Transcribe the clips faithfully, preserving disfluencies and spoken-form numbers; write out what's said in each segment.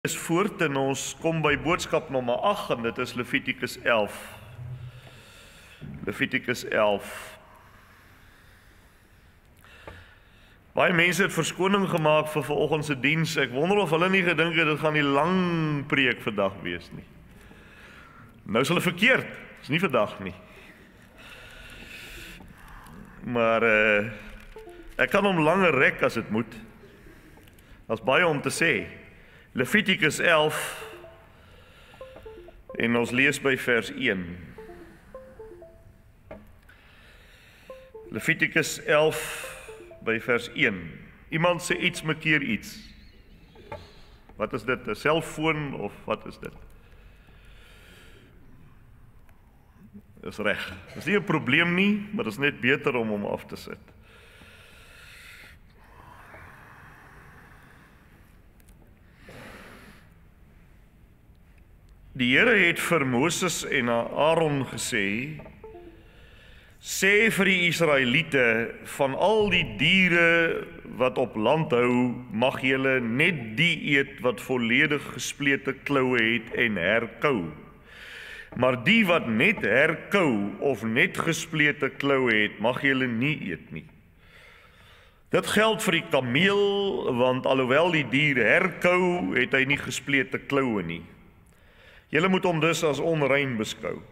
is voort en ons kom by boodskap nommer agt en dit is Levitikus elf. Levitikus elf. Baie mense het verskoning gemaak vir vanoggend se diens. Ek wonder of hulle nie gedink het dit gaan 'n lang preek vandag wees nie. Nou is hulle verkeerd. Dit is nie vandag nie. Maar uh, ek kan hom langer rek as dit moet. Daar's baie om te sê. Levitikus elf en ons lees by vers een. Levitikus elf by vers een. Iemand sê iets maak keer iets. Wat is dit? 'n Selfoon of wat is dit? Dis reg. Dis nie 'n probleem nie, maar dit is net beter om hom af te sit. Die Here het vir Moses en Aaron gesê, sê vir die Israeliete, van al die diere wat op land hou, mag julle net die eet wat volledig gesplete kloue het en herkou. Maar die wat net herkou of net gesplete kloue het, mag julle nie eet nie. Dit geld vir die kameel, want alhoewel die dier herkou, het hy nie gesplete kloue nie. Julle moet hom dus as onrein beskou.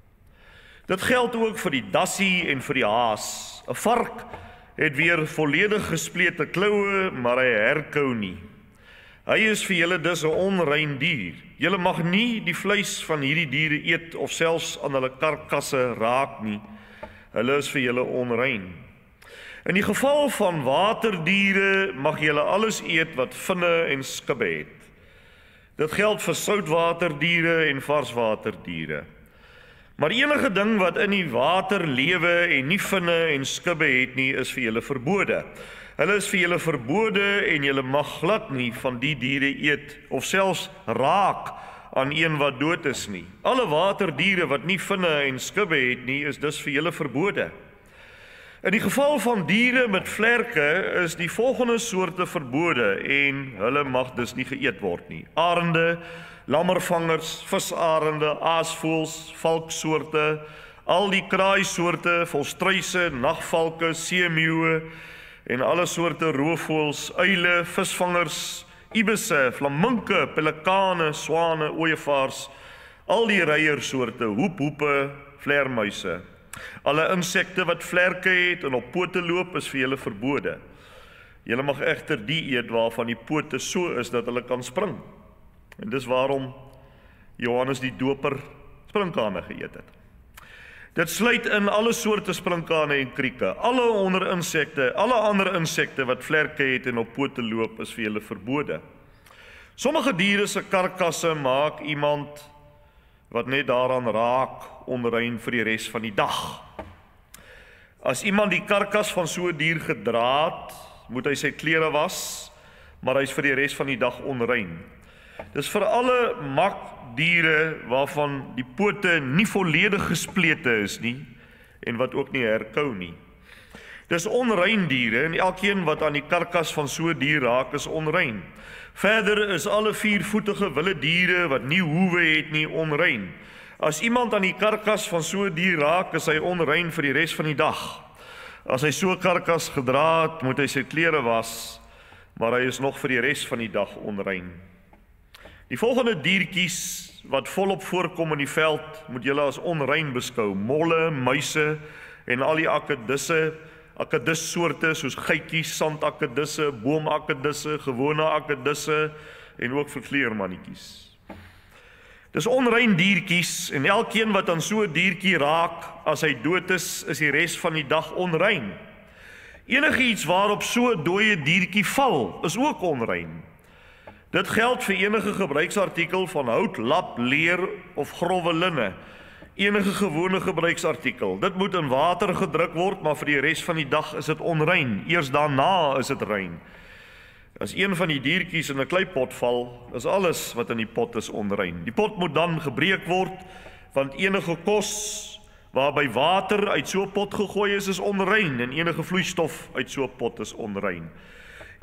Dit geld ook vir die dassie en vir die haas. 'n Vark het weer volledig gesplete kloue, maar hy herkou nie. Hy is vir julle dus 'n onrein dier. Julle mag nie die vleis van hierdie diere eet of selfs aan hulle karkasse raak nie. Hulle is vir julle onrein. In die geval van waterdiere mag julle alles eet wat vinne en skubbe het. Dit geld vir soutwaterdiere en varswaterdiere. Maar enige ding wat in die water lewe en nie vinne en skubbe het nie, is vir julle verbode. Hulle is vir julle verbode en julle mag glad nie van die diere eet of selfs raak aan een wat dood is nie. Alle waterdiere wat nie vinne en skubbe het nie, is dus vir julle verbode. In die geval van diere met vlerke is die volgende soorte verbode en hulle mag dus nie geëet word nie. Arende, lammervangers, visarende, aasvoëls, valksoorte, al die kraaisoorte, volstruise, nagvalke, seemeeuwe en alle soorte roofvoëls, uile, visvangers, ibisse, flaminke, pelikane, swane, ooievaars, al die reiersoorte, hoephoepe, vleermuise. Alle insekte wat vlerke het en op pote loop is vir julle verbode. Julle mag egter die eet waarvan die pote so is dat hulle kan spring. En dis waarom Johannes die Doper sprinkane geëet het. Dit sluit in alle soorte sprinkane en krieke. Alle onder insekte, alle ander insekte wat vlerke het en op pote loop is vir julle verbode. Sommige diere se karkasse maak iemand wat net daaraan raak onrein vir die res van die dag. As iemand die karkas van so 'n dier gedra het, moet hy sy klere was, maar hy is vir die res van die dag onrein. Dis vir alle makdiere waarvan die pote nie volledig gesplete is nie en wat ook nie herkou nie. Dis onrein diere en elkeen wat aan die karkas van so 'n dier raak is onrein. Verder is alle viervoetige wilde diere wat nie hoewe het nie onrein. As iemand aan die karkas van so 'n dier raak, is hy onrein vir die res van die dag. As hy so 'n karkas gedra het, moet hy sy klere was, maar hy is nog vir die res van die dag onrein. Die volgende diertjies wat volop voorkom in die veld, moet julle as onrein beskou. Molle, muise en al die akedisse, akedissoorte soos geitjies, sandakedisse, boomakedisse, gewone akedisse en ook verkleermannetjies. Dis onrein diertjies en elkeen wat aan so 'n diertjie raak, as hy dood is, is die res van die dag onrein. Enige iets waarop so 'n dooie diertjie val, is ook onrein. Dit geld vir enige gebruiksartikel van hout, lap, leer of growwe linne. Enige gewone gebruiksartikel. Dit moet in water gedruk word, maar vir die res van die dag is dit onrein. Eers daarna is dit rein. As een van die diertjies in 'n kleipot val, is alles wat in die pot is onrein. Die pot moet dan gebreek word, want enige kos waarby water uit so 'n pot gegooi is, is onrein en enige vloeistof uit so 'n pot is onrein.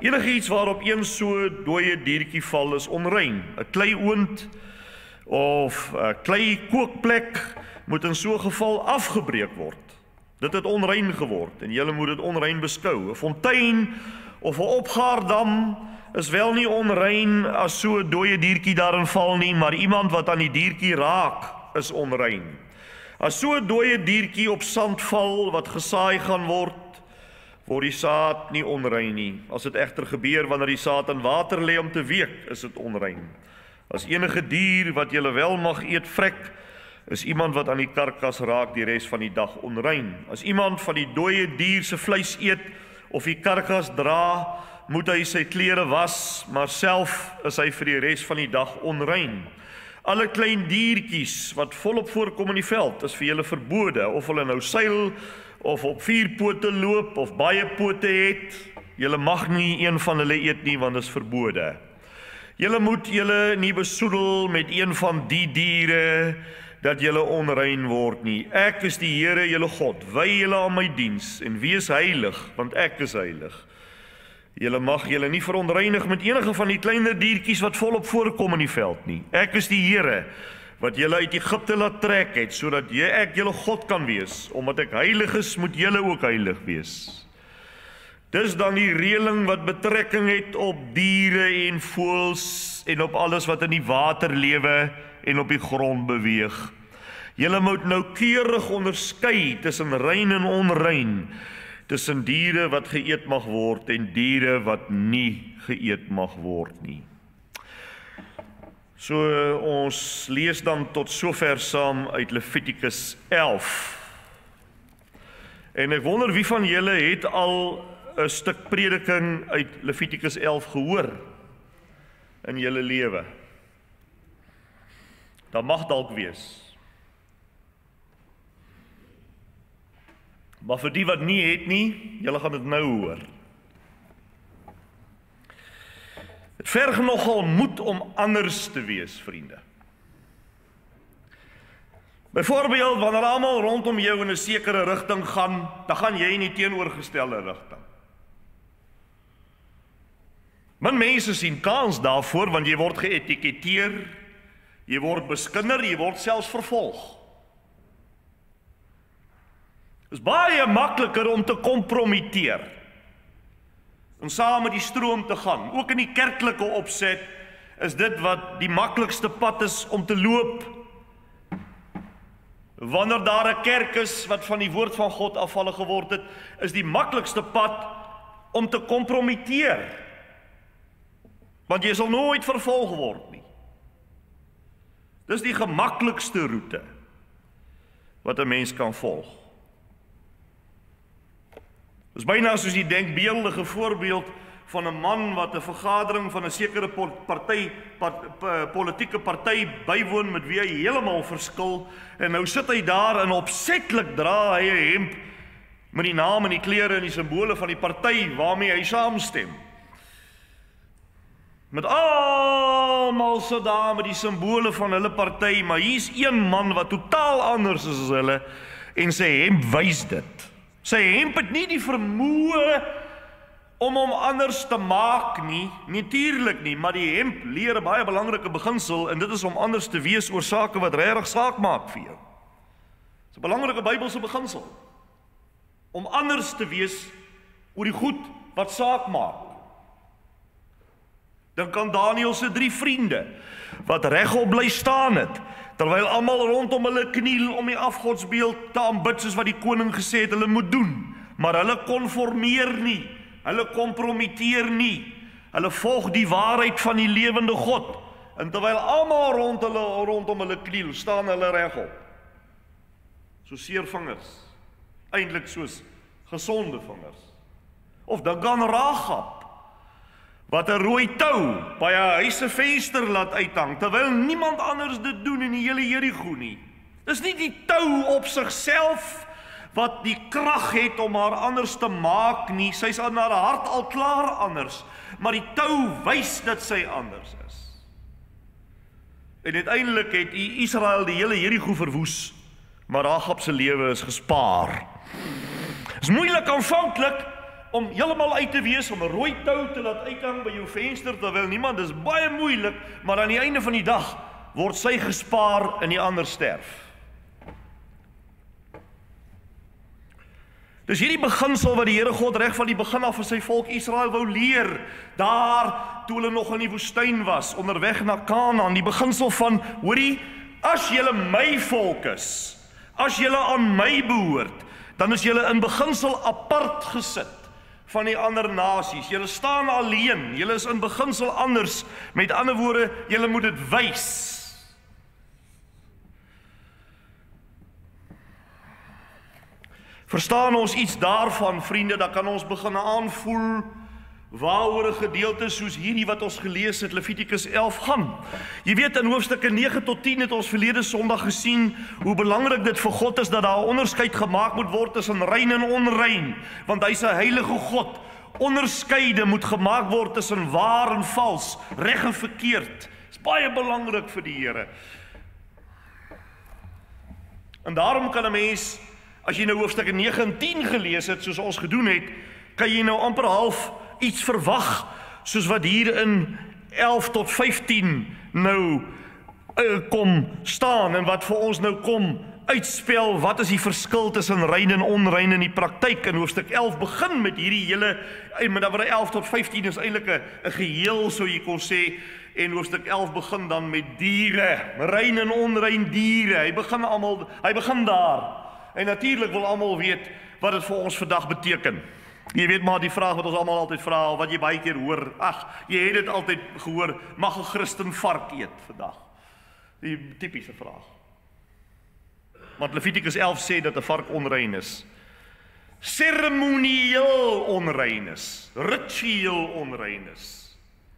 Enigiets waarop een so dooie diertjie val is onrein. 'n Kleioond of 'n klei kookplek moet in so 'n geval afgebreek word. Dit het onrein geword en julle moet dit onrein beskou. 'n Fontein of 'n opgaardam is wel nie onrein as so 'n dooie diertjie daarin val nie, maar iemand wat aan die diertjie raak is onrein. As so 'n dooie diertjie op sand val wat gesaai gaan word, word die saad nie onrein nie. As dit egter gebeur wanneer die saad in water lê om te week, is dit onrein. As enige dier wat julle wel mag eet vrek, is iemand wat aan die karkas raak die res van die dag onrein. As iemand van die dooie dier se vleis eet of die karkas dra, moet hy sy klere was, maar self is hy vir die res van die dag onrein. Alle klein diertjies wat volop voorkom in die veld is vir julle verbode, of hulle nou seil of op vier pote loop of baie pote het. Julle mag nie een van hulle eet nie, want dit is verbode. Julle moet julle nie besoedel met een van die diere dat julle onrein word nie. Ek is die Here julle God, wy julle aan my diens en wees heilig, want ek is heilig. Julle mag julle nie verontreinig met enige van die kleiner diertjies wat volop voorkom in die veld nie. Ek is die Here wat julle uit Egipte laat trek het, sodat jy ek julle God kan wees. Omdat ek heilig is, moet julle ook heilig wees. Dis dan die reëling wat betrekking het op diere en voëls en op alles wat in die water lewe en op die grond beweeg. Julle moet noukeurig onderskei tussen rein en onrein, tussen diere wat geëet mag word en diere wat nie geëet mag word nie. So ons lees dan tot sover saam uit Levitikus elf. En ek wonder wie van julle het al 'n stuk prediking uit Levitikus elf gehoor in julle lewe. Dat mag dalk wees. Maar vir die wat nie het nie, julle gaan dit nou hoor. Het verg nogal moed om anders te wees, vriende. Byvoorbeeld, wanneer almal rondom jou in 'n sekere rigting gaan, dan gaan jy in die teenoorgestelde rigting. Min mense sien kans daarvoor, want jy word geetiketeer, jy word beskinder, jy word selfs vervolg. Dit is baie makliker om te kompromiteer en saam met die stroom te gaan. Ook in die kerklike opset is dit wat die maklikste pad is om te loop. Wanneer daar 'n kerk is wat van die woord van God afvallig geword het, is die maklikste pad om te kompromiteer. Want jy sal nooit vervolg word nie. Dis die gemaklikste roete wat 'n mens kan volg. Dis byna soos die denkbeeldige voorbeeld van 'n man wat 'n vergadering van 'n sekere party, part, politieke party bywoon met wie hy heeltemal verskil, en nou sit hy daar en opsetlik dra hy 'n hemp met die naam en die kleure en die simbole van die party waarmee hy saamstem. Met almal sit daar met die simbole van hulle party, maar hier's een man wat totaal anders is as hulle en sy hemp wys dit. Sy hemp het nie die vermoë om hom anders te maak nie, natuurlik nie, maar die hemp leer 'n baie belangrike beginsel, en dit is om anders te wees oor sake wat regtig saak maak vir jou. Dis 'n belangrike Bybelse beginsel, om anders te wees oor die goed wat saak maak. Dan kan Daniël se drie vriende, wat regop bly staan het, terwyl almal rondom hulle kniel om die afgodsbeeld te aanbid soos wat die koning gesê het hulle moet doen, maar hulle konformeer nie, hulle kompromiteer nie, hulle volg die waarheid van die lewende God, en terwyl almal rond hulle, rondom hulle kniel, staan hulle regop, so seervingers, eintlik soos gesonde vingers. Of dan kan Rahab, wat 'n rooi tou by 'n huis se venster laat uithang, terwyl niemand anders dit doen in die hele Jerigo nie. Dis nie die tou op sigself wat die krag het om haar anders te maak nie, sy's aan haar hart al klaar anders, maar die tou wys dat sy anders is. En uiteindelik het Israel die hele Jerigo verwoes, maar Rahab se lewe is gespaar. Is moeilik aanvanklik, om heeltemal uit te wees, om 'n rooi tou te laat uithang by jou venster, terwyl niemand, dis baie moeilik, maar aan die einde van die dag word sy gespaar en die ander sterf. Dis hierdie beginsel wat die Here God reg van die begin af vir sy volk Israel wou leer, daar toe hulle nog in die woestyn was, onderweg na Kanaan, die beginsel van, hoorie, as julle my volk is, as julle aan my behoort, dan is julle in beginsel apart gesit van die ander nasies. Julle staan alleen, julle is in beginsel anders. Met ander woorde, julle moet dit wys. Verstaan ons iets daarvan, vriende, dan kan ons begin aanvoel waaroor 'n gedeelte soos hierdie wat ons gelees het, Levitikus elf gaan. Jy weet, in hoofstukke nege tot tien het ons verlede Sondag gesien hoe belangrik dit vir God is dat daar 'n onderskeid gemaak moet word tussen rein en onrein, want hy's 'n heilige God. Onderskeide moet gemaak word tussen waar en vals, reg en verkeerd. Dis baie belangrik vir die Here. En daarom kan 'n mens, as jy nou hoofstukke nege en tien gelees het, soos ons gedoen het, kan jy nou amper half iets verwag, soos wat hier in elf tot vyftien nou uh, kom staan, en wat vir ons nou kom uitspel, wat is die verskil tussen rein en onrein in die praktyk. In hoofstuk elf begin met hierdie hele, en met dat elf tot vyftien is eintlik 'n 'n geheel, so jy kon sê, en hoofstuk elf begin dan met diere, rein en onrein diere, hy begin almal, hy begin daar, en natuurlik wil almal weet wat dit vir ons vandag beteken. Jy weet maar die vraag wat ons almal altyd vra, of wat jy baie keer hoor, ag, jy het dit altyd gehoor, mag 'n Christen vark eet vandag? Die tipiese vraag. Want Levitikus elf sê dat 'n vark onrein is. Seremonieel onrein is, ritueel onrein is.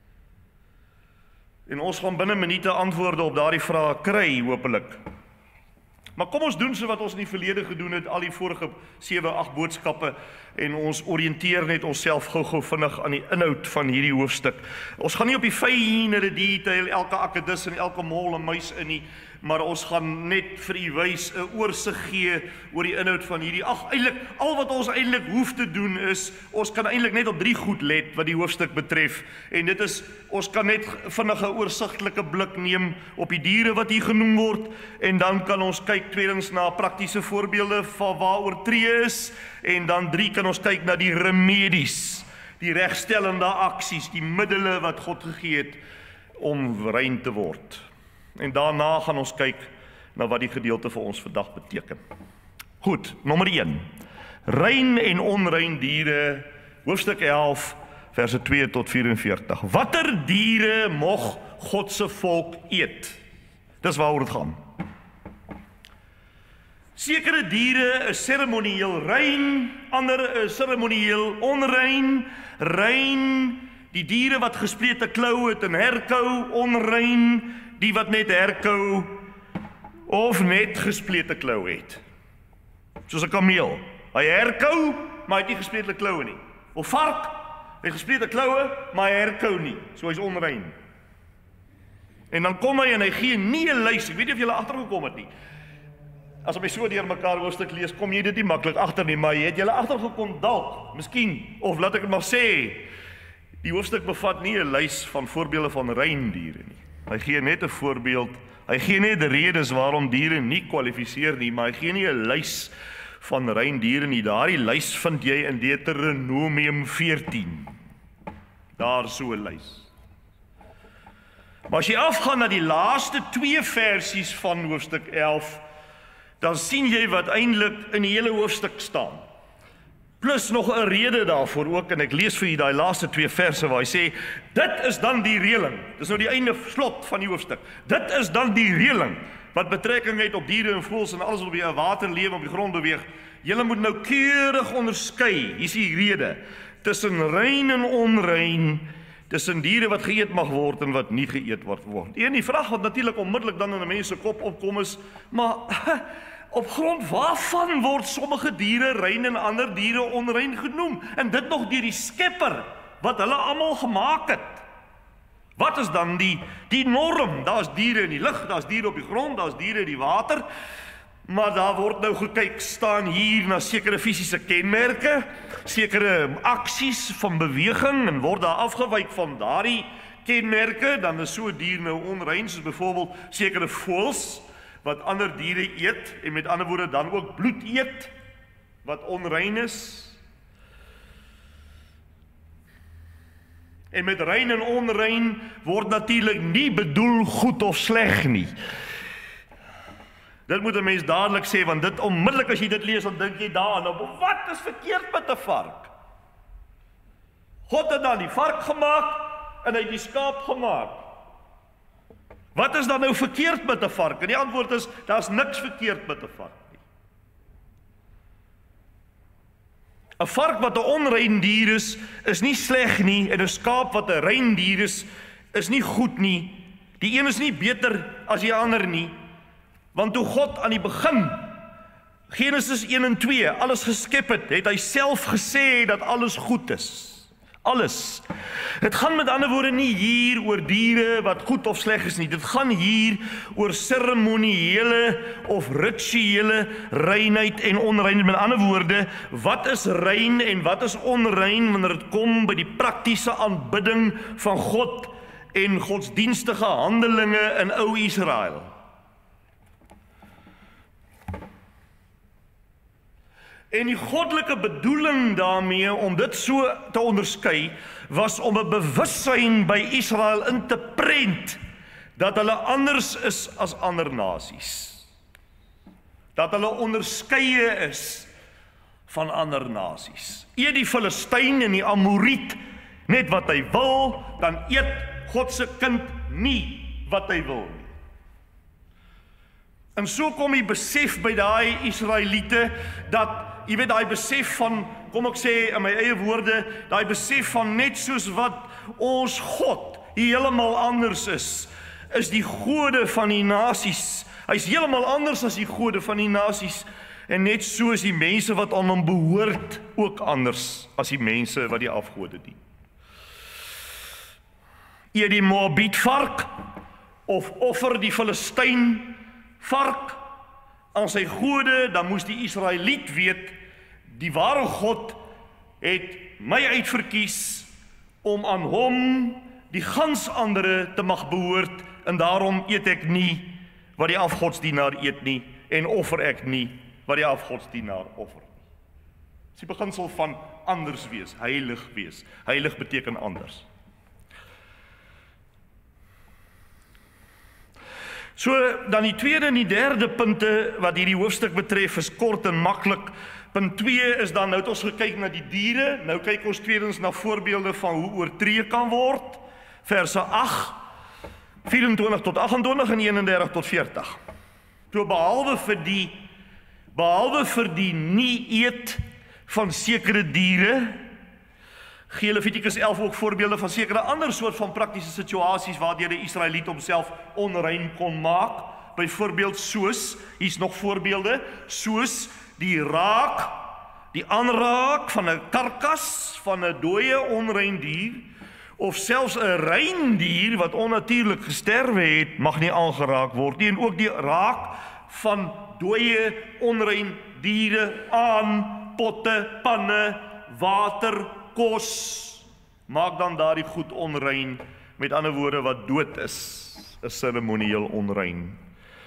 En ons gaan binne minute antwoorde op daardie vraag kry, hopelik. Maar kom ons doen so wat ons in die verlede gedoen het, al die vorige sewe, agt boodskappe, en ons oriënteer net onsself gou-gou vinnig aan die inhoud van hierdie hoofstuk. Ons gaan nie op die fynere detail, elke akedus en elke mol en muis in nie, maar ons gaan net vir u wys 'n oorsig gee oor die inhoud van hierdie. Ag, eintlik al wat ons eintlik hoef te doen is, ons kan eintlik net op drie goed let wat die hoofstuk betref, en dit is, ons kan net vinnig 'n oorsigtelike blik neem op die diere wat hier genoem word, en dan kan ons kyk tweedens na praktiese voorbeelde van waar oortree is, en dan drie kan ons kyk na die remedies, die regstellende aksies, die middele wat God gegee het om rein te word. En daarna gaan ons kyk na wat die gedeelte vir ons vandag beteken. Goed, nommer een. Rein en onrein diere, hoofstuk elf, verse twee tot vyf-en-veertig. Watter diere mog God se volk eet? Dis waaroor dit gaan. Sekere diere is seremonieel rein, ander is seremonieel onrein. Rein, die diere wat gesplete klou het en herkou, onrein, die wat net herkou of net gesplete klou het. Soos 'n kameel. Hy herkou, maar hy het nie gesplete kloue nie. Of vark, hy het gesplete kloue, maar hy herkou nie. So hy's onrein. En dan kom hy en hy gee nie 'n lys. Ek weet nie of julle agtergekom het nie. As jy so deur mekaar hoofstuk lees, kom jy dit nie maklik agter nie, maar jy het julle agtergekom dalk, miskien, of laat ek dit maar sê, die hoofstuk bevat nie 'n lys van voorbeelde van rein diere nie. Hy gee net 'n voorbeeld, hy gee net redes waarom diere nie kwalifiseer nie, maar hy gee nie 'n lys van rein diere nie. Daardie lys vind jy in Deuteronomium veertien. Daar so 'n lys. Maar as jy afgaan na die laaste twee versies van hoofstuk elf, dan sien jy wat eintlik in die hele hoofstuk staan. Plus nog 'n rede daarvoor ook, en ek lees vir julle daai laaste twee verse waar hy sê, dit is dan die reëling. Dis nou die einde slot van die hoofstuk. Dit is dan die reëling wat betrekking het op diere en voëls en alles wat op die water leef, op die grond beweeg. Julle moet nou keurig onderskei, hier is die rede, tussen rein en onrein, tussen diere wat geëet mag word en wat nie geëet word. En die vraag wat natuurlik onmiddellik dan in 'n mens se kop opkom is, maar op grond waarvan word sommige diere rein en ander diere onrein genoem? En dit nog deur die Skepper, wat hulle almal gemaak het. Wat is dan die, die norm? Daar's diere in die lug, daar's diere op die grond, daar's diere in die water. Maar daar word nou gekyk, staan hier na sekere fisiese kenmerke, sekere aksies van beweging en word daar afgewyk van daardie kenmerke, dan is so 'n dier nou onrein, soos byvoorbeeld sekere voëls wat ander diere eet en met ander woorde dan ook bloed eet wat onrein is. En met rein en onrein word natuurlik nie bedoel goed of sleg nie. Dit moet 'n mens dadelik sê, want dit onmiddellik as jy dit lees, dan dink jy daaraan, op wat is verkeerd met 'n vark? God het dan die vark gemaak en hy het die skaap gemaak. Wat is dan nou verkeerd met 'n vark? En die antwoord is, daar's niks verkeerd met 'n vark nie. 'n Vark wat 'n onrein dier is, is nie sleg nie, en 'n skaap wat 'n rein dier is, is nie goed nie. Die een is nie beter as die ander nie. Want toe God aan die begin, Genesis een en twee, alles geskep het, het hy self gesê dat alles goed is. Alles. Het gaan met ander woorde nie hier oor diere wat goed of sleg is nie. Dit gaan hier oor seremoniële of rituele reinheid en onreinheid. Met ander woorde, wat is rein en wat is onrein wanneer dit kom by die praktiese aanbidding van God en godsdienstige handelinge in ou Israel. En die goddelike bedoeling daarmee om dit so te onderskei, was om 'n bewussyn by Israel in te prent, dat hulle anders is as ander nasies. Dat hulle onderskeie is van ander nasies. Eet die Filistyn en die Amoriet net wat hy wil, dan eet God se kind nie wat hy wil nie. En so kom die besef by daai Israeliete, dat jy weet daai besef van, kom ek sê in my eie woorde, daai besef van net soos wat ons God heeltemal anders is, is die gode van die nasies. Hy's heeltemal anders as die gode van die nasies, en net so is die mense wat aan hom behoort ook anders as die mense wat die afgode dien. Eet die Moabiet vark of offer die Filistyn vark aan sy gode, dan moes die Israeliet weet, die ware God het my uitverkies om aan hom die gans andere te mag behoort, en daarom eet ek nie wat die afgodsdienaar eet nie, en offer ek nie wat die afgodsdienaar offer nie. Dis die beginsel van anders wees, heilig wees. Heilig beteken anders. So, dan die tweede en die derde punte wat hierdie hoofstuk betref is kort en maklik. Punt twee is dan, nou het ons gekyk na die diere, nou kyk ons tweedens na voorbeelde van hoe oortree kan word. Verse agt, vyf-en-twintig tot agt-en-twintig en een-en-dertig tot veertig. So behalwe vir die, behalwe vir die nie eet van sekere diere, gee Levitikus elf ook voorbeelde van sekere ander soort van praktiese situasies waardeur die Israeliet homself onrein kon maak. Byvoorbeeld soos, hier's nog voorbeelde, soos die raak, die aanraak van 'n karkas, van 'n dooie onrein dier, of selfs 'n rein dier wat onnatuurlik gesterwe het, mag nie aangeraak word nie, en ook die raak van dooie onrein diere aan potte, panne, water, kos, maak dan daardie goed onrein. Met ander woorde, wat dood is, is seremonieel onrein.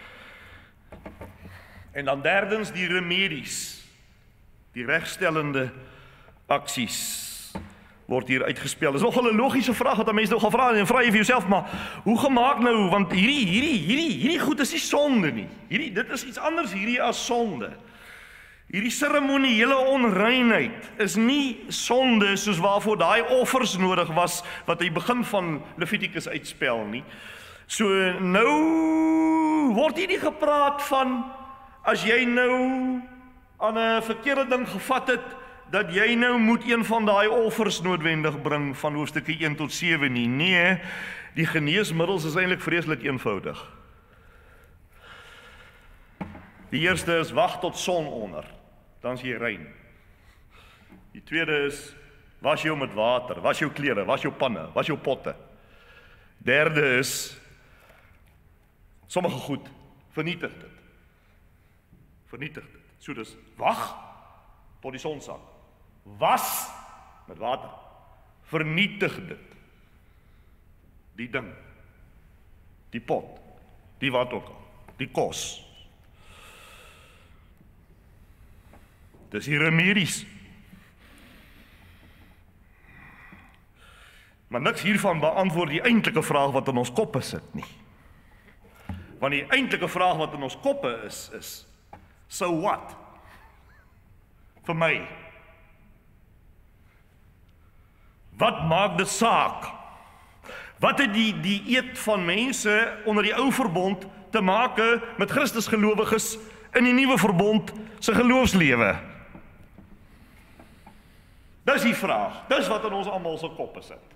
En dan derdens die remedies, die regstellende aksies word hier uitgespel. Dis nogal 'n logiese vraag wat mense nou gaan vra, en vra jy vir jouself, maar hoe gemaak nou, want hierdie hierdie hierdie hierdie goed is nie sonde nie. Hierdie dit is iets anders hierdie as sonde. Hierdie seremoniële onreinheid is nie sonde soos waarvoor daai offers nodig was wat hy begin van Levitikus uitspel nie. So nou word hier nie gepraat van as jy nou aan 'n verkeerde ding gevat het, dat jy nou moet een van daai offers noodwendig bring van hoofstukke een tot sewe nie. Nee, die geneesmiddels is eintlik vreeslik eenvoudig. Die eerste is wag tot son onder, dan is jy rein. Die tweede is was jou met water, was jou klere, was jou panne, was jou potte. Derde is sommige goed, vernietig dit. Vernietig dit. So dis wag tot die son sak. Was met water. Vernietig dit. Die ding. Die pot. Die wat ook al. Die kos. Dis hier remedies. Maar niks hiervan beantwoord die eintlike vraag wat in ons koppe sit nie. Want die eintlike vraag wat in ons koppe is, is, so what? Vir my. Wat maak dit saak? Wat het die, die eet van mense onder die ou verbond te maak met Christus gelowiges in die nuwe verbond se geloofslewe? Dis die vraag. Dis wat in ons almal se koppe sit.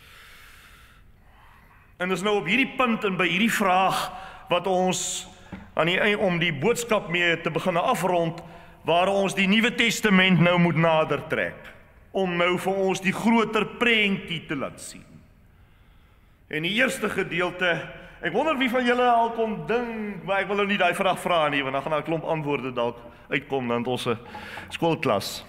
En dis nou op hierdie punt en by hierdie vraag wat ons aan die om die boodskap mee te begin afrond, waar ons die Nuwe Testament nou moet nader trek, om nou vir ons die groter prentjie te laat sien. En die eerste gedeelte, ek wonder wie van julle al kon dink, maar ek wil nou nie daai vraag vra nie, want dan gaan daar 'n klomp antwoorde dalk uitkom dan ons skoolklas.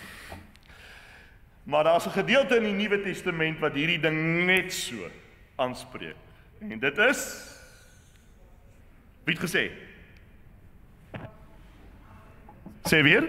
Maar daar's 'n gedeelte in die Nuwe Testament wat hierdie ding net so aanspreek. En dit is, wie het gesê? Sê weer?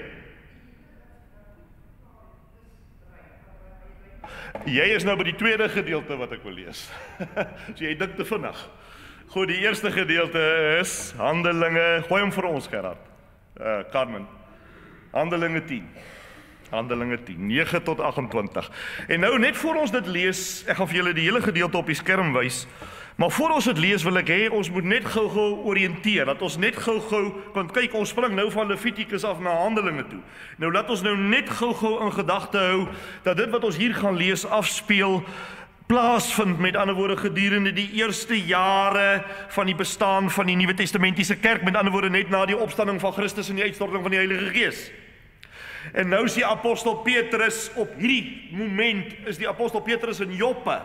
Jy is nou by die tweede gedeelte wat ek wil lees. So jy dink te vinnig. Goed, die eerste gedeelte is Handelinge, gooi hom vir ons Gerard, uh, Carmen, Handelinge tien. Handelinge tien, nege tot agt-en-twintig. En nou net voor ons dit lees, ek gaan vir julle die hele gedeelte op die skerm wys, maar voor ons dit lees wil ek hê, ons moet net gou-gou oriënteer, dat ons net gou-gou, want kyk, ons spring nou van Levitikus af na Handelinge toe. Nou laat ons nou net gou-gou in gedagte hou, dat dit wat ons hier gaan lees afspeel, plaasvind, met ander woorde gedurende die eerste jare van die bestaan van die Nuwe Testamentiese kerk, met ander woorde net na die opstanding van Christus en die uitstorting van die Heilige Gees. En nou is die apostel Petrus, op hierdie moment is die apostel Petrus in Joppe.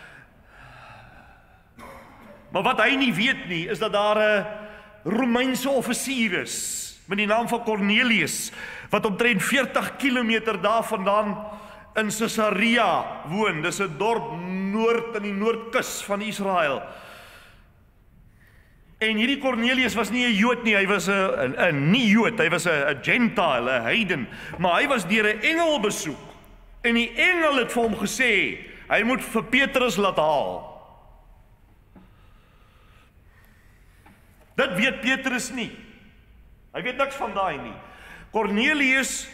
Maar wat hy nie weet nie, is dat daar 'n Romeinse offisier is, met die naam van Cornelius, wat omtrent veertig kilometer daarvandaan in Caesarea woon. Dis 'n dorp noord in die noordkus van Israel. En hierdie Cornelius was nie 'n Jood nie, hy was 'n 'n nie Jood, hy was 'n 'n Gentile, 'n heiden, maar hy was deur 'n engel besoek. En die engel het vir hom gesê, hy moet vir Petrus laat haal. Dit weet Petrus nie. Hy weet niks van daai nie. Cornelius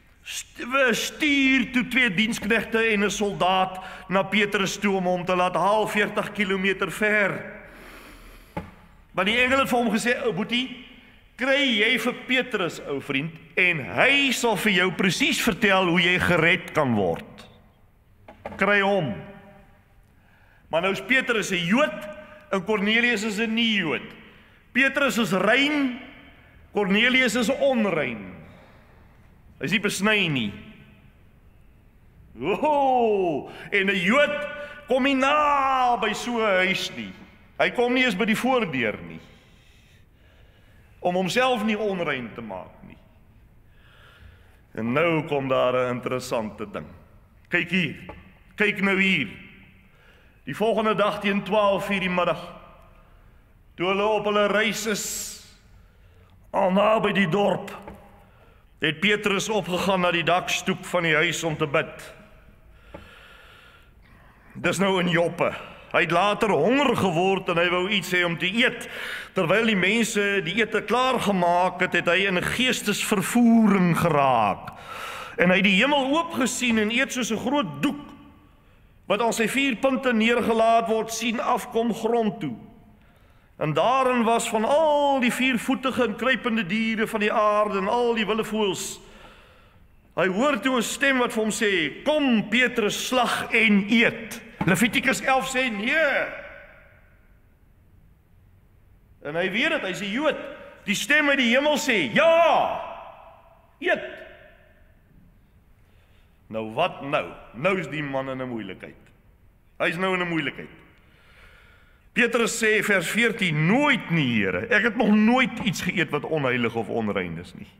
stuur toe twee diensknegte en 'n soldaat na Petrus toe om hom te laat haal veertig kilometer ver. Maar die engel het vir hom gesê, ou boetie, kry jy vir Petrus, ou vriend, en hy sal vir jou presies vertel hoe jy gered kan word. Kry hom. Maar nou is Petrus 'n Jood en Cornelius is 'n nie Jood. Petrus is rein, Cornelius is onrein. Hy is nie besny nie. Oho, en 'n Jood kom nie na by so 'n huis nie. Hy kom nie eens by die voordeur nie, om homself nie onrein te maak nie. En nou kom daar 'n interessante ding. Kyk hier, kyk nou hier. Die volgende dag teen twaalf uur die middag, toe hulle op hulle reis is, al naby die dorp, het Petrus opgegaan na die dakstoep van die huis om te bid. Dis nou in Joppe. Hy het later honger geword en hy wou iets hê om te eet. Terwyl die mense die ete klaar gemaak het, het hy in geestesvervoering geraak. En hy het die hemel oop gesien en eet soos 'n groot doek, wat aan sy vier punte neergelaat word, sien afkom grond toe. En daarin was van al die viervoetige en kruipende diere van die aarde en al die wilde voëls. Hy hoor toe 'n stem wat vir hom sê, kom Petrus, slag en eet. Levitikus elf sê nee. En hy weet dit, hy's 'n Jood. Die stem uit die hemel sê, ja, eet. Nou wat nou? Nou is die man in 'n moeilikheid. Hy's nou in 'n moeilikheid. Petrus sê vers veertien, nooit nie, Here. Ek het nog nooit iets geëet wat onheilig of onrein is nie.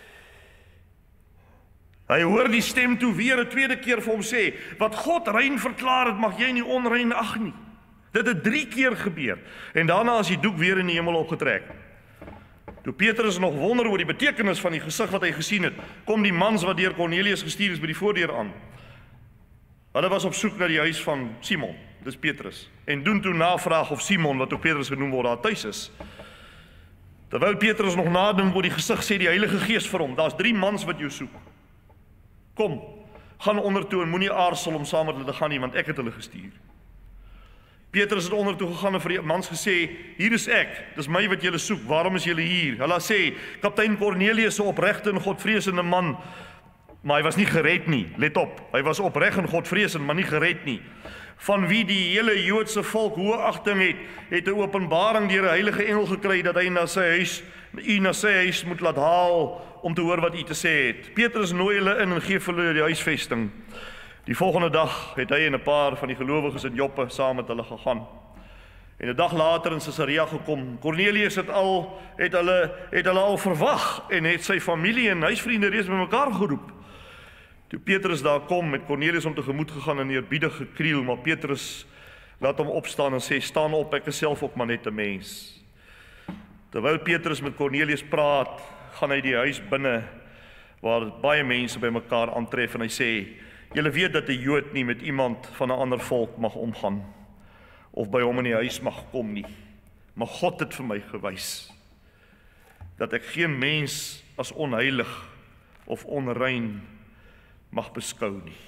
Hy hoor die stem toe weer 'n tweede keer vir hom sê, wat God rein verklaar het, mag jy nie onrein ag nie. Dit het drie keer gebeur. En daarna is die doek weer in die hemel opgetrek. Toe Petrus nog wonder oor die betekenis van die gesig wat hy gesien het, kom die mans wat deur Kornelius gestuur is by die voordeur aan. Hulle was op soek na die huis van Simon, dis Petrus, en doen toe navraag of Simon, wat ook Petrus genoem word, daar tuis is. Terwyl Petrus nog nadink oor die gesig, sê die Heilige Gees vir hom, daar's drie mans wat jou soek. Kom, gaan ondertoe en moenie aarzel om saam met hulle te gaan nie, want ek het hulle gestuur. Petrus het ondertoe gegaan en vir die mans gesê, hier is ek, dis my wat julle soek, waarom is julle hier? Hulle sê, kaptein Kornelius, 'n opregte en godvreesende man, maar hy was nie gered nie, let op, hy was opreg en godvreesend, maar nie gered nie. Van wie die hele Joodse volk hoë agting het, het 'n openbaring deur 'n heilige engel gekry, dat hy na sy huis, u na sy huis moet laat haal, om te hoor wat u te sê het. Petrus nooi hulle in en gee vir hulle die huisvesting. Die volgende dag het hy en 'n paar van die gelowiges in Joppe saam met hulle gegaan. En 'n dag later in Caesarea gekom. Kornelius het al het hulle het hulle al verwag en het sy familie en huisvriende reeds bymekaar geroep. Toe Petrus daar kom, met Kornelius om tegemoet gegaan en eerbiedig gekriel, maar Petrus laat hom opstaan en sê, staan op, ek is self ook maar net 'n mens. Terwyl Petrus met Kornelius praat, gaan hy die huis binne, waar baie mense bymekaar aantref, en hy sê, julle weet dat 'n Jood nie met iemand van 'n ander volk mag omgaan, of by hom in die huis mag kom nie. Maar God het vir my gewys, dat ek geen mens as onheilig of onrein mag beskou nie.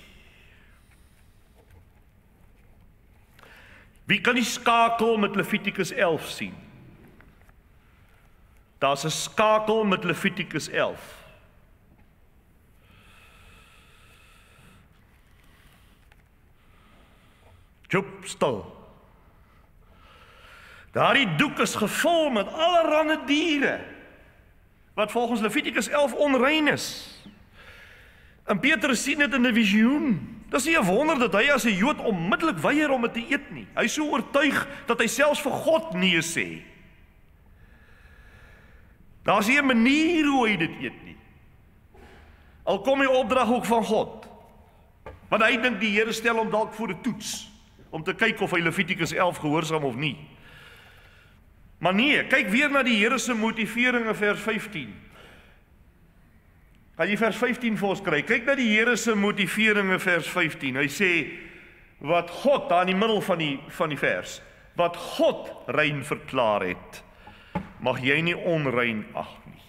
Wie kan die skakel met Levitikus elf sien? Daar's 'n skakel met Levitikus elf. Joep, stil. Daardie doek is gevul met allerlei diere, wat volgens Levitikus elf onrein is. En Petrus sien dit in 'n visioen. Dis nie 'n wonder dat hy as 'n Jood onmiddellik weier om dit te eet nie. Hy is so oortuig dat hy selfs vir God nee sê. Daar's nie 'n manier hoe hy dit eet nie. Al kom die opdrag ook van God. Want hy dink die Here stel hom dalk voor 'n toets, om te kyk of hy Levitikus elf gehoorsaam of nie. Maar nee, kyk weer na die Here se motivering in vers vyftien. Kan jy vers vyftien vir ons kry? Kyk na die Here se motivering in vers vyftien. Hy sê, wat God, daar in die middel van die, van die vers, wat God rein verklaar het, mag jy nie onrein ag nie.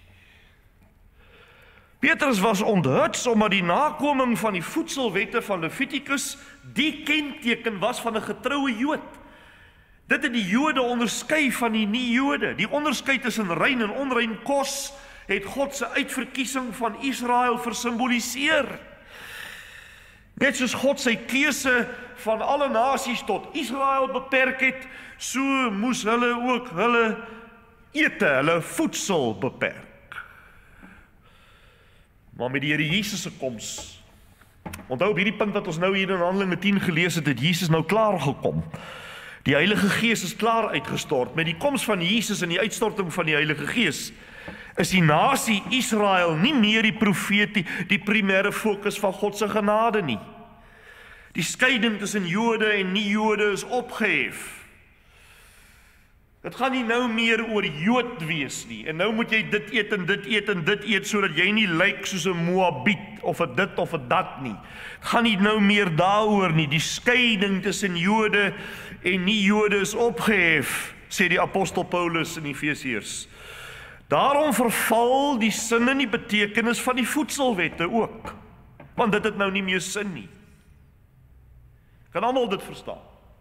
Petrus was onthuts omdat die nakoming van die voedselwette van Levitikus die kenteken was van 'n getroue Jood. Dit het die Jode onderskei van die nie-Jode. Die onderskeid tussen rein en onrein kos het God se uitverkiesing van Israel versimboliseer. Net soos God sy keuse van alle nasies tot Israel beperk het, so moes hulle ook hulle ete, hulle voedsel beperk. Maar met die Here Jesus se koms, onthou op hierdie punt wat ons nou hier in Handelinge tien gelees het, het Jesus nou klaar gekom. Die Heilige Gees is klaar uitgestort. Met die koms van Jesus en die uitstorting van die Heilige Gees, is die nasie Israel nie meer die profeet, die, die primêre fokus van God se genade nie. Die skeiding tussen Jode en nie-Jode is opgehef. Dit gaan nie nou meer oor Jood wees nie, en nou moet jy dit eet en dit eet en dit eet, sodat jy nie lyk soos 'n Moabiet, of 'n dit of 'n dat nie. Het gaan nie nou meer daaroor nie, die skeiding tussen Jode en nie-Jode is opgehef, sê die apostel Paulus in Efesiërs. Daarom verval die sin en die betekenis van die voedselwette ook, want dit het nou nie meer sin nie. Kan almal dit verstaan?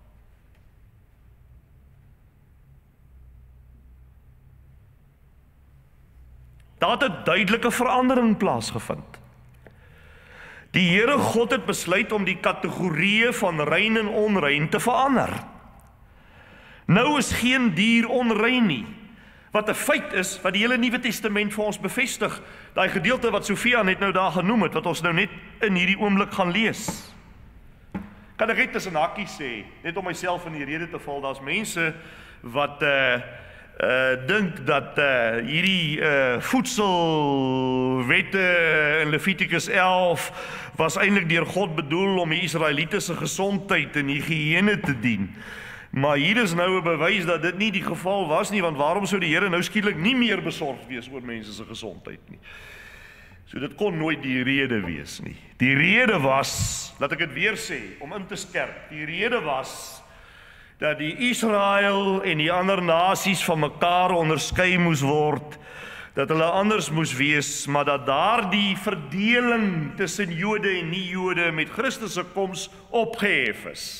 Daar het 'n duidelike verandering plaasgevind. Die Here God het besluit om die kategorieë van rein en onrein te verander. Nou is geen dier onrein nie, wat 'n feit is, wat die hele Nuwe Testament vir ons bevestig. Daai gedeelte wat Sofia net nou daar genoem het, wat ons nou net in hierdie oomblik gaan lees. Kan ek net tussen hakkies sê, net om myself in die rede te val, daar's mense wat uh, uh, dink dat uh, hierdie uh, voedselwette in Levitikus elf was eintlik deur God bedoel om die Israeliete se gesondheid en higiëne te dien. Maar hier is nou 'n bewys dat dit nie die geval was nie, want waarom sou die Here nou skielik nie meer besorgd wees oor mense se gesondheid nie? So dit kon nooit die rede wees nie. Die rede was, laat ek dit weer sê, om in te skerp, die rede was dat die Israel en die ander nasies van mekaar onderskei moes word, dat hulle anders moes wees, maar dat daardie verdeling tussen Jode en nie-Jode met Christus se koms opgehef is.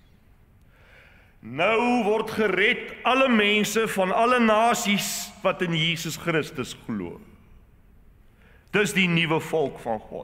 Nou word gered alle mense van alle nasies wat in Jesus Christus glo. Dis die nuwe volk van God.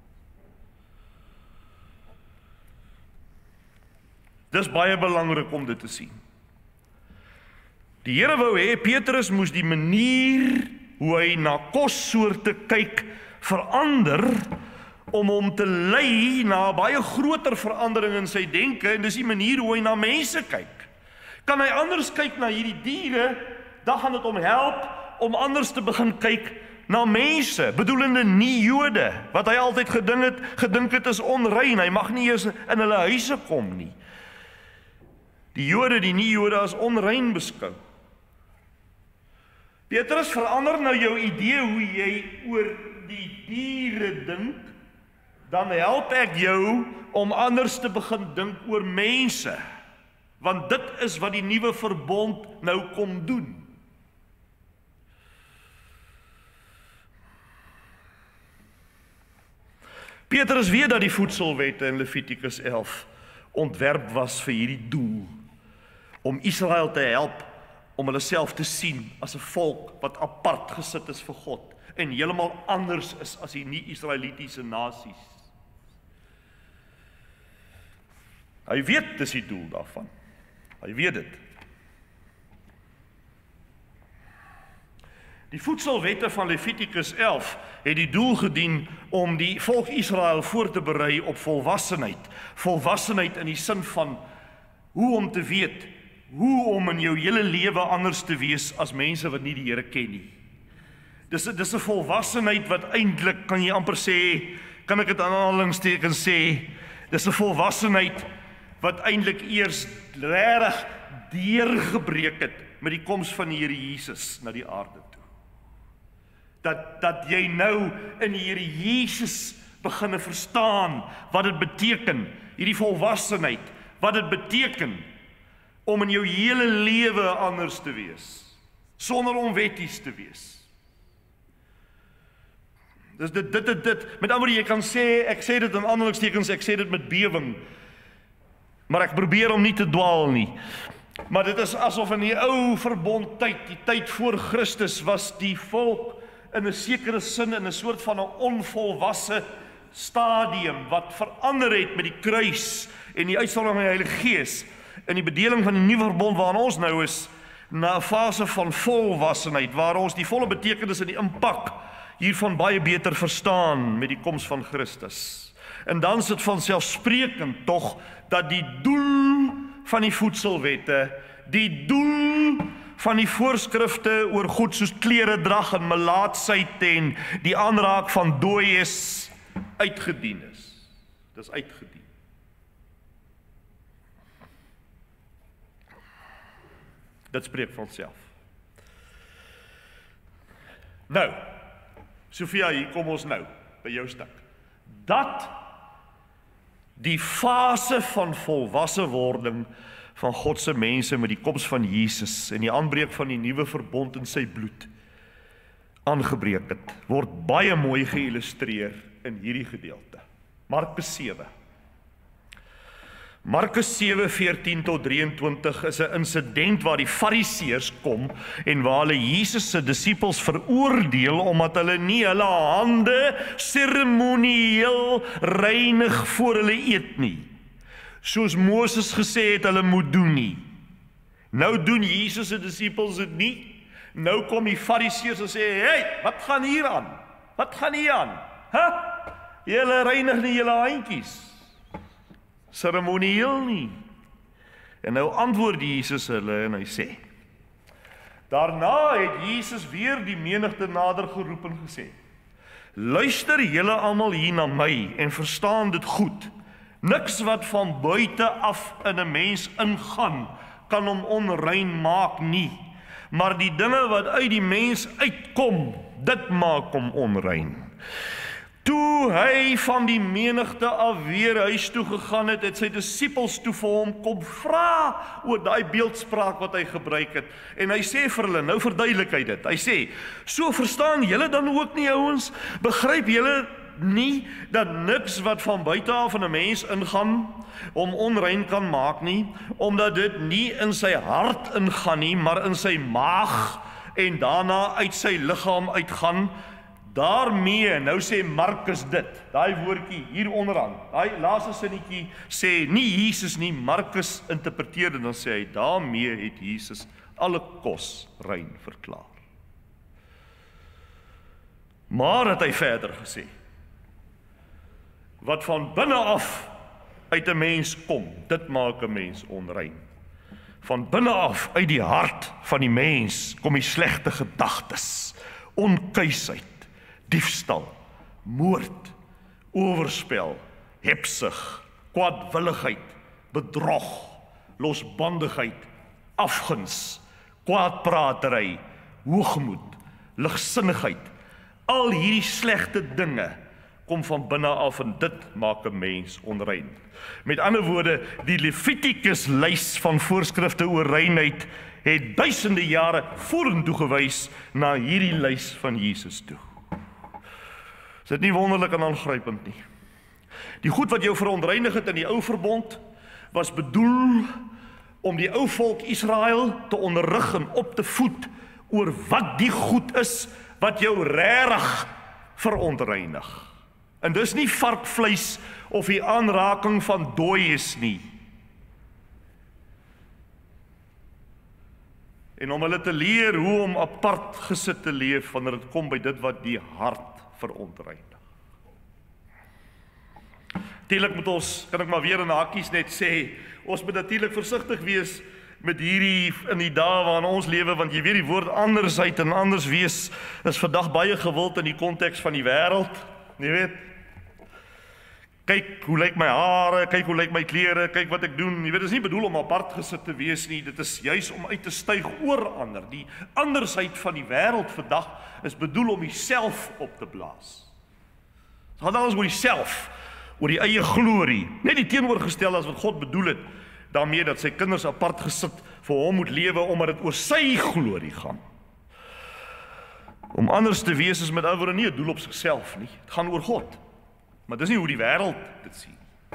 Dis baie belangrik om dit te sien. Die Here wou hê Petrus moes die manier hoe hy na kossoorte kyk verander om hom te lei na 'n baie groter verandering in sy denke, en dis die manier hoe hy na mense kyk. Kan hy anders kyk na hierdie diere, dan gaan dit hom help om anders te begin kyk na mense, bedoelende nie Jode, wat hy altyd gedink het, gedink het is onrein, hy mag nie eens in hulle huise kom nie. Die Jode, die nie Jode as onrein beskou. Petrus, verander nou jou idee hoe jy oor die diere dink, dan help ek jou om anders te begin dink oor mense, want dit is wat die nuwe verbond nou kom doen. Petrus weet dat die voedselwette in Levitikus elf ontwerp was vir hierdie doel, om Israel te help om hulle self te sien as 'n volk wat apart gesit is vir God en heeltemal anders is as die nie-Israelitiese nasies. Hy weet dis die doel daarvan. Hy weet dit. Die voedselwette van Levitikus elf het die doel gedien om die volk Israel voor te berei op volwassenheid. Volwassenheid in die sin van hoe om te weet, hoe om in jou hele lewe anders te wees as mense wat nie die Here ken nie. Dis dis 'n volwassenheid wat eintlik, kan jy amper sê, kan ek dit aan aanhalingstekens sê, dis 'n volwassenheid wat eintlik eers regtig deurgebreek het met die koms van die Here Jesus na die aarde toe. Dat, dat jy nou in die Here Jesus beginne verstaan wat dit beteken, hierdie volwassenheid, wat dit beteken om in jou hele lewe anders te wees, sonder om wetties te wees. Dus dit, dit, dit, dit, met ander jy kan sê, ek sê dit in aanhalingstekens, ek sê dit met bewing, maar ek probeer om nie te dwaal nie. Maar dit is asof in die ou verbond tyd, die tyd voor Christus, was die volk in 'n sekere sin in 'n soort van 'n onvolwasse stadium wat verander het met die kruis en die uitstorting van die Heilige Gees in die bedeling van die nuwe verbond waarin ons nou is, na 'n fase van volwassenheid waar ons die volle betekenis en die impak hiervan baie beter verstaan met die koms van Christus. En dan is dit vanselfsprekend tog dat die doel van die voedselwette, die doel van die voorskrifte oor goed soos kleredrag en melaatsheid en die aanraak van dooies uitgedien is. Dis uitgedien. Dit spreek van self. Nou, Sofia, hier kom ons nou by jou stuk. Dat die fase van volwasse wording van God se mense met die koms van Jesus en die aanbreek van die nuwe verbond in sy bloed aangebreek het, word baie mooi geïllustreer in hierdie gedeelte. Markus sewe. Markus sewe veertien tot drieëntwintig is 'n insident waar die Fariseërs kom en waar hulle Jesus se disippels veroordeel omdat hulle nie hulle hande seremonieel reinig voor hulle eet nie, soos Moses gesê het hulle moet doen nie. Nou doen Jesus se disippels dit nie. Nou kom die Fariseërs en sê, hey, wat gaan hier aan? Wat gaan hier aan? Huh? Julle reinig nie julle handjies. seremonieel nie. En nou antwoord Jesus hulle en hy sê, daarna het Jesus weer die menigte nader geroep en gesê, luister julle almal hier na my en verstaan dit goed. Niks wat van buite af in 'n mens ingaan, kan hom onrein maak nie. Maar die dinge wat uit die mens uitkom, dit maak hom onrein. Toe hy van die menigte af weer huis toe gegaan het, het sy disippels toe vir hom kom vra oor daai beeldspraak wat hy gebruik het. En hy sê vir hulle, nou verduidelik hy dit. Hy sê, so verstaan julle dan ook nie, ouens? Begryp julle nie dat niks wat van buite af in 'n mens ingaan om onrein kan maak nie, omdat dit nie in sy hart ingaan nie, maar in sy maag en daarna uit sy liggaam uitgaan. Daarmee, nou sê Markus dit, daai woordjie hier onderaan, daai laaste sinnetjie sê nie Jesus nie, Markus interpreteer en dan sê hy, daarmee het Jesus alle kos rein verklaar. Maar het hy verder gesê, wat van binne af uit 'n mens kom, dit maak 'n mens onrein. Van binne af, uit die hart van die mens, kom die slegte gedagtes, onkuisheid, diefstal, moord, oorspel, hebsug, kwaadwilligheid, bedrog, losbandigheid, afguns, kwaadpratery, hoogmoed, ligsinnigheid. Al hierdie slegte dinge kom van binne af en dit maak 'n mens onrein. Met ander woorde, die Levitikus lys van voorskrifte oor reinheid het duisende jare vorentoe gewys na hierdie lys van Jesus toe. Is dit nie wonderlik en aangrypend nie? Die goed wat jou verontreinig het in die ou verbond was bedoel om die ou volk Israel te onderrig en op te voed oor wat die goed is wat jou regtig verontreinig. En dis nie varkvleis of die aanraking van dooies nie. En om hulle te leer hoe om apart gesit te leef wanneer dit kom by dit wat die hart verontreinig. Natuurlik moet ons, kan ek maar weer in hakkies net sê, ons moet natuurlik versigtig wees met hierdie in die dae waarin ons lewe, want jy weet die woord andersheid en anders wees is vandag baie gewild in die konteks van die wêreld, jy weet. Kyk hoe lyk my hare, kyk hoe lyk my klere, kyk wat ek doen. Jy weet, dit is nie bedoel om apart gesit te wees nie, dit is juis om uit te styg oor ander. Die andersheid van die wêreld vandag is bedoel om jouself op te blaas. Het gaan alles oor jouself, oor die eie glorie, net die teenoorgestel as wat God bedoel het, daarmee dat sy kinders apart gesit vir hom moet lewe, omdat dit oor sy glorie gaan. Om anders te wees is met ander woorde nie 'n doel op sigself nie, dit gaan oor God. Maar dis nie hoe die wêreld dit sien.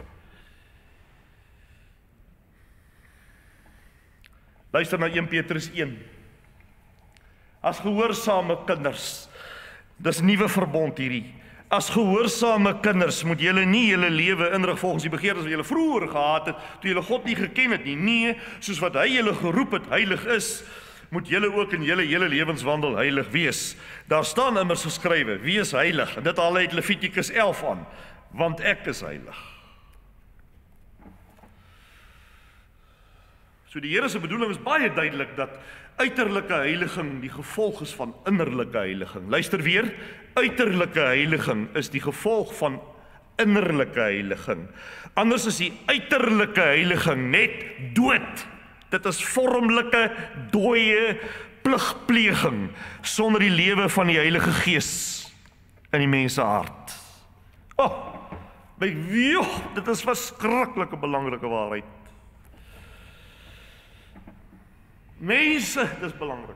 Luister na een Petrus een. As gehoorsame kinders, dis nuwe verbond hierdie. As gehoorsame kinders moet julle nie julle lewe inrig volgens die begeertes wat julle vroeër gehad het, toe julle God nie geken het nie. Nee, soos wat hy julle geroep het, heilig is, moet julle ook in julle hele lewenswandel heilig wees. Daar staan immers geskrywe, wees heilig, en dit haal uit Levitikus elf aan, want ek is heilig. So die Here se bedoeling is baie duidelik dat uiterlike heiliging die gevolg is van innerlike heiliging. Luister weer, uiterlike heiliging is die gevolg van innerlike heiliging. Anders is die uiterlike heiliging net dood. Dit is vormlike, dooie pligpleging sonder die lewe van die Heilige Gees in die mens se hart. Oh, my joh, dit is verskriklike belangrike waarheid. Mense, dis belangrik.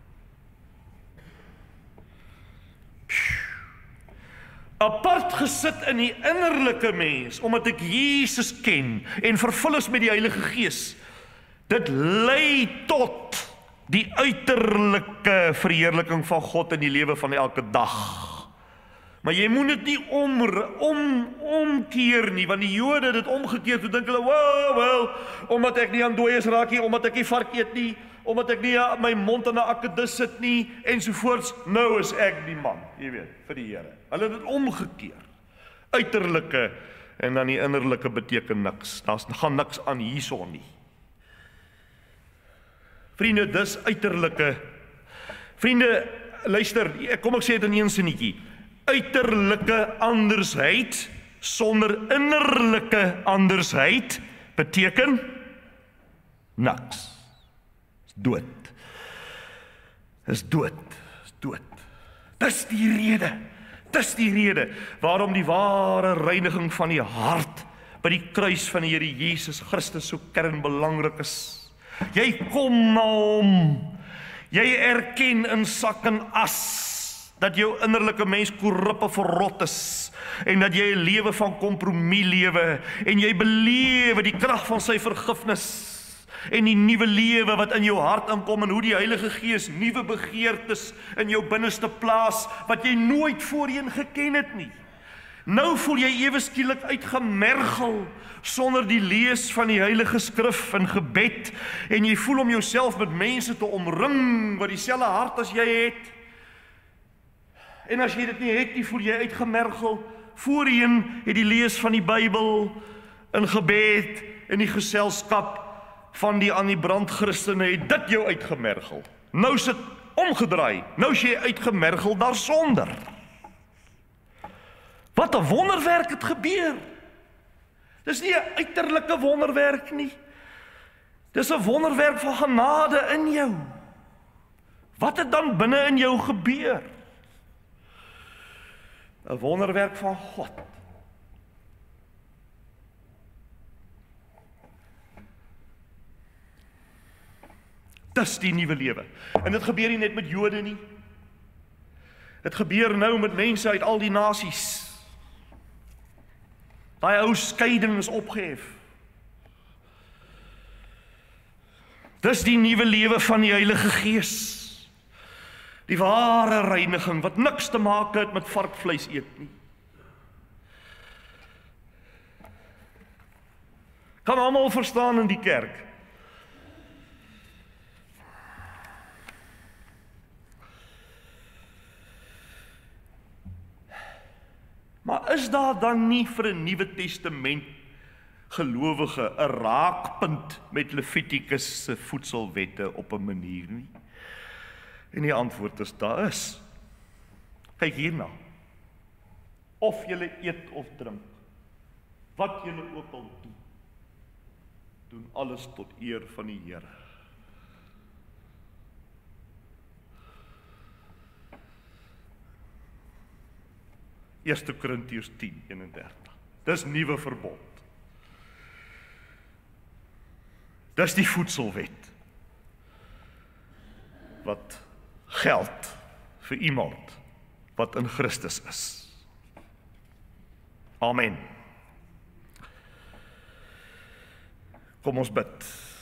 Apart gesit in die innerlike mens, omdat ek Jesus ken en vervul is met die Heilige Gees, dit lei tot die uiterlike verheerliking van God in die lewe van elke dag. Maar jy moet dit nie om, om, omkeer nie, want die Jode het dit omgekeer, toe dink hulle, wow, well, omdat ek nie aan dooies raak nie, omdat ek nie vark eet nie, omdat ek nie my mond aan 'n akedus sit nie, ensovoorts, nou is ek die man, jy weet, vir die Here. Hulle het dit omgekeer. Uiterlike En dan die innerlike beteken niks. Daar's gaan niks aan hierson nie. Vriende, dis uiterlike. Vriende, luister, kom ek sê dit in een sinnetjie. Uiterlike andersheid sonder innerlike andersheid beteken niks. Is dood. Is dood. Is dood. Dis die rede. Dis die rede waarom die ware reiniging van die hart by die kruis van die Here Jesus Christus so kernbelangrik is. Jy kom na hom. Jy erken in sak en as dat jou innerlike mens korrup en verrot is en dat jy 'n lewe van kompromie lewe en jy belewe die krag van sy vergifnis en die nuwe lewe wat in jou hart inkom en hoe die Heilige Gees nuwe begeertes in jou binneste plaas wat jy nooit voorheen geken het nie. Nou voel jy ewe skielik uitgemergel sonder die lees van die Heilige Skrif en gebed en jy voel om jouself met mense te omring wat dieselfde hart as jy het. En as jy dit nie het nie, voel jy uitgemergel. Voorheen het die lees van die Bybel in gebed en die geselskap van die aan die brand Christene het dit jou uitgemergel. Nou is dit omgedraai. Nou is jy uitgemergel daarsonder. Wat 'n wonderwerk het gebeur. Dis nie 'n uiterlike wonderwerk nie. Dis 'n wonderwerk van genade in jou. Wat het dan binne in jou gebeur? 'n Wonderwerk van God. Dis die nuwe lewe. En dit gebeur nie net met Jode nie. Dit gebeur nou met mense uit al die nasies. Daai ou skeiding is opgehef. Dis die nuwe lewe van die Heilige Gees. Die ware reiniging wat niks te maak het met varkvleis eet nie. Kan almal verstaan in die kerk. Maar is daar dan nie vir 'n Nuwe Testament gelowige 'n raakpunt met Levitikus se voedselwette op 'n manier nie? En die antwoord is daar is. Kyk hierna. Of julle eet of drink, wat julle ook al doen, doen alles tot eer van die Here. Eerste Korintiërs tien eenendertig. Dis nuwe verbond. Dis die voedselwet wat geld vir iemand wat in Christus is. Amen. Kom ons bid.